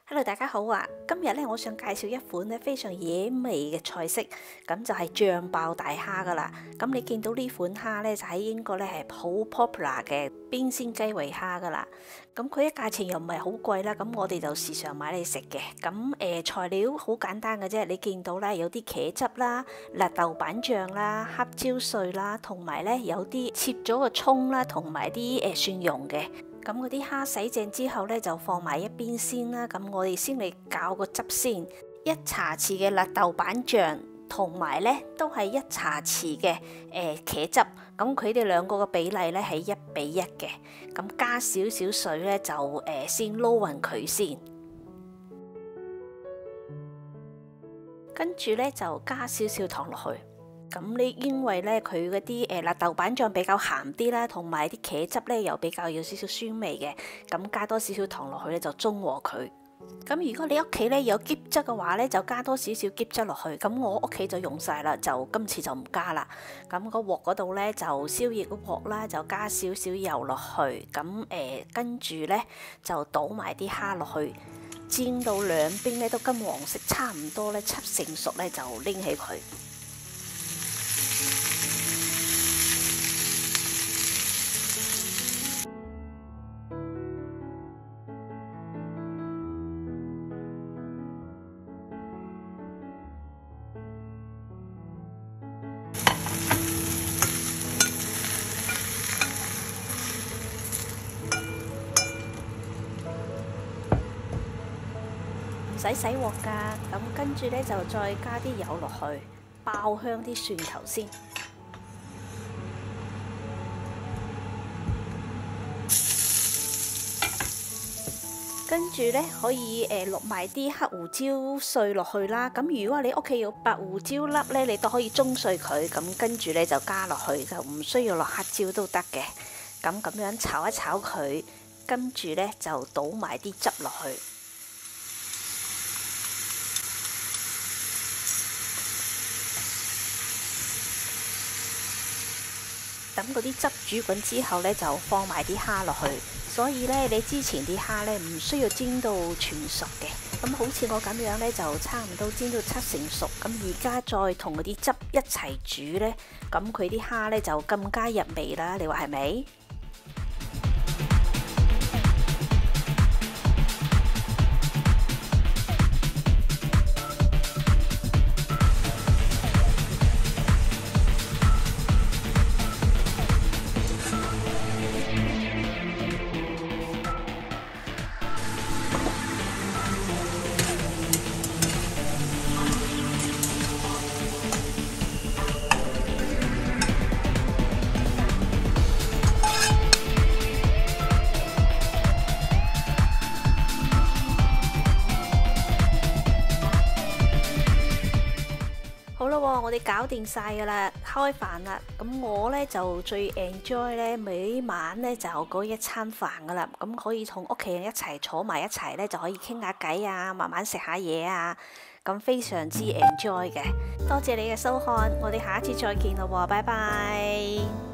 Hello，大家好啊！今日咧，我想介紹一款咧非常野味嘅菜式，咁就係醬爆大蝦噶啦。咁你見到呢款蝦咧，就喺英國咧係好 popular 嘅冰鮮雞尾蝦噶啦。咁佢嘅價錢又唔係好貴啦，咁我哋就時常買嚟食嘅。咁材料好簡單嘅啫，你見到咧有啲茄汁啦、辣豆瓣醬啦、黑椒碎啦，同埋咧有啲切咗個葱啦，同埋啲蒜蓉嘅。咁嗰啲蝦洗淨之後咧，就放埋一邊先啦。咁我哋先嚟攪個汁先，1茶匙嘅辣豆瓣醬，同埋咧都係1茶匙嘅茄汁。咁佢哋兩個嘅比例咧係1:1嘅。咁加少少水咧就先撈勻佢先，跟住咧就加少少糖落去。咁你因為咧佢嗰啲辣豆瓣醬比較鹹啲啦，同埋啲茄汁咧又比較有少少酸味嘅，咁加多少少糖落去咧就中和佢。咁如果你屋企咧有喼汁嘅話咧，就加多少少喼汁落去。咁我屋企就用晒啦，就今次就唔加啦。咁個鑊嗰度咧就燒熱個鑊啦，就加少少油落去。咁跟住咧就倒埋啲蝦落去，煎到兩邊咧都金黃色，差唔多咧7成熟咧就拎起佢。唔使洗鑊㗎，咁跟住咧就再加啲油落去，爆香啲蒜頭先。跟住咧可以落埋啲黑胡椒碎落去啦。咁如果你屋企有白胡椒粒咧，你都可以中碎佢。咁跟住咧就加落去，就唔需要落黑椒都得嘅。咁樣炒一炒佢，跟住咧就倒埋啲汁落去。等嗰啲汁煮滾之後咧，就放埋啲蝦落去。所以咧，你之前啲蝦咧唔需要煎到全熟嘅。咁好似我咁樣咧，就差唔多煎到7成熟。咁而家再同嗰啲汁一齊煮咧，咁佢啲蝦咧就更加入味啦。你話係咪？好啦，我哋搞掂晒噶啦，開飯啦。咁我咧就最 enjoy 咧，每晚咧就嗰一餐飯噶啦。咁可以同屋企人一齊坐埋一齊咧，就可以傾下偈啊，慢慢食下嘢啊。咁非常之 enjoy 嘅。多謝你嘅收看，我哋下一次再見啦喎，拜拜。